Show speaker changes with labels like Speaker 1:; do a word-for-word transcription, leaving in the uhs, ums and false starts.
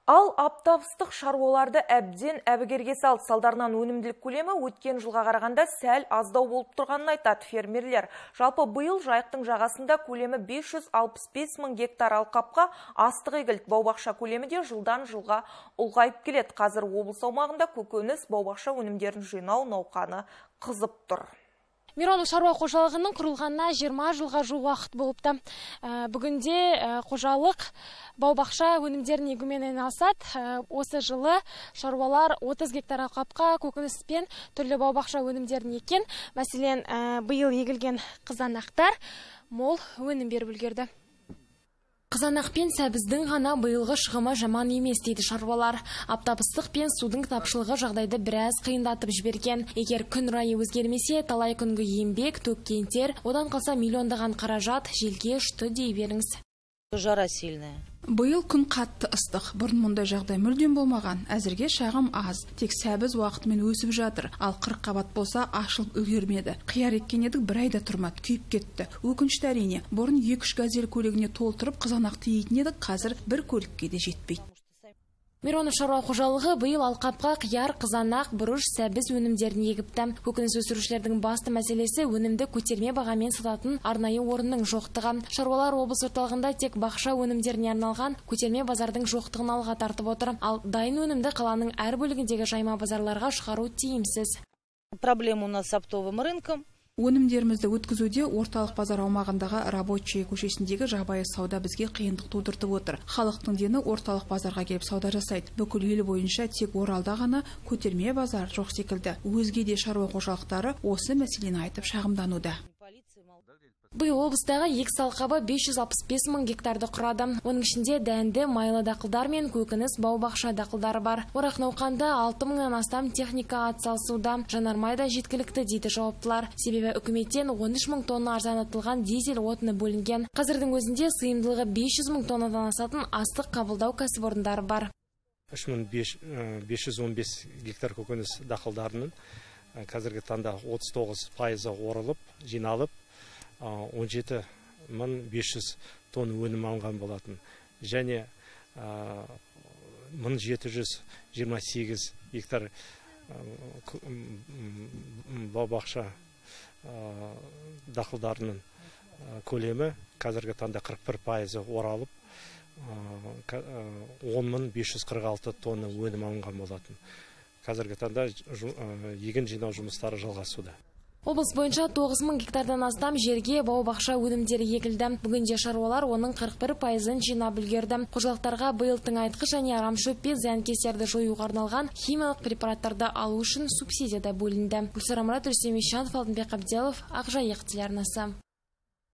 Speaker 1: Ал аптап-ыстық шаруаларды әбден әбігерге салды. Салдарынан өнімділік көлемі өткен жылға қарағанда сәл аздау болып тұрғанын айтады фермерлер. Жалпы биыл жайықтың жағасында көлемі бес жүз алпыс бес мың гектар алқапқа астық егілді. Бау-бақша көлемі де жылдан жылға ұлғайып келеді. Қазір облыс аумағында көкөніс, бау-бақша өнімдерін жинау науқаны қызып тұр.
Speaker 2: Миронов шаруа қожалығының құрылғанына жиырма жылға жуық уақыт болыпты. Бүгінде қожалық бау-бақша өнімдерін егумен айналысады. Осы жылы шаруалар отыз гектар алқапқа көкөніс пен түрлі бау-бақша өнімдерін еккен. Мәселен, биыл егілген қызанақтар мол өнім беріп үлгерді. Қызанақ пен сәбіздің ғана биылғы шығымы жаман емес дейді шаруалар. Аптап ыстық пен судың тапшылығы жағдайды біраз қиындатып жіберген. Егер күн райы өзгермесе, талай күнгі еңбек, төккен тер, одан қалса миллиондаған қаражат желге ұшты дей беріңіз.
Speaker 3: Жара сильная.
Speaker 4: Биыл күн қатты ыстық. Бұрын мұндай жағдай мүлдем болмаған. Әзірге шағым аз. Тек сәбіз уақытымен өсіп жатыр. Ал қырық қабат болса ашылып үлгермеді. Қияр еккен едік, бір айда тұрмады, күйіп кетті. Өкінішті әрине. Бұрын екі-үш газель көлігіне толтырып қызанақты егетін едік, қазір бір көлікке де жетпейді.
Speaker 2: Миронов шаруа қожалығы биыл алқапқа қияр, қызанақ, бұрыш, сәбіз өнімдерін егіпті. Көкөніс өсірушілердің басты мәселесі өнімді көтерме бағамен сататын арнайы орынның жоқтығы. Шаруалар облыс орталығында тек бақша өнімдеріне арналған көтерме базардың жоқтығын алға тартып отыр. Ал дайын өнімді қаланың әр бөлігіндегі жайма базарларға шығару тиімсіз.
Speaker 3: Проблема у нас с оптовым рынком.
Speaker 4: Өнімдерімізді өткізуде орталық базар аумағындағы Рабочий көшесіндегі жабайы сауда бізге қиындық тудыртып отыр. Халықтың дені орталық базарға келіп сауда жасайды. Бүкіл ел бойынша тек Оралда ғана көтерме базар жоқ секілді. Өзге де шаруа қожалықтары осы мәселені айтып шағымдануда.
Speaker 2: Биыл облыстағы егіс алқабы бес жүз алпыс бес мың гектарды құрады. Оның ішінде дәнді, майлы дақылдар мен көкөніс, бау-бақша дақылдары бар. Орақ науқанда алты мыңнан астам техника атсалысуда. Жанармай да жеткілікті дейді жауаптылар. Себебі үкіметтен он үш мың тонна арзандатылған дизель отыны бөлінген. Қазірдің өзінде сыйымдылығы бес жүз мың тоннадан асатын астық қабылдау кәсіпорындары бар.
Speaker 5: үш мың бес жүз он бес гектар көкөніс дақылдарының қазіргі таңда отыз тоғыз пайызы орылып, жиналып, он жеті мың бес жүз тонна өнім алынған болатын. Және мың жеті жүз жиырма сегіз гектар бау-бақша дақылдарының көлемі қазіргі таңда қырық бір пайызы оралып, он мың бес жүз қырық алты тонна өнім алынған болатын. Қазіргі таңда егін жинау жұмыстары жалғасуда.
Speaker 2: Облыс бойынша тоғыз мың гектардан астам жерге бау-бақша өнімдері егілді. Бүгінде шаруалар оның қырық бір пайызын жинап үлгерді. Қожалықтарға биыл тыңайтқыш және арамшөп пен зиянкестерді жоюға арналған химиялық препараттарды алу үшін субсидия да бөлінді. Гүлсара Мұрат, Рүстем Ишанов, Алтынбек Абделов, Ақжайық телеарнасы.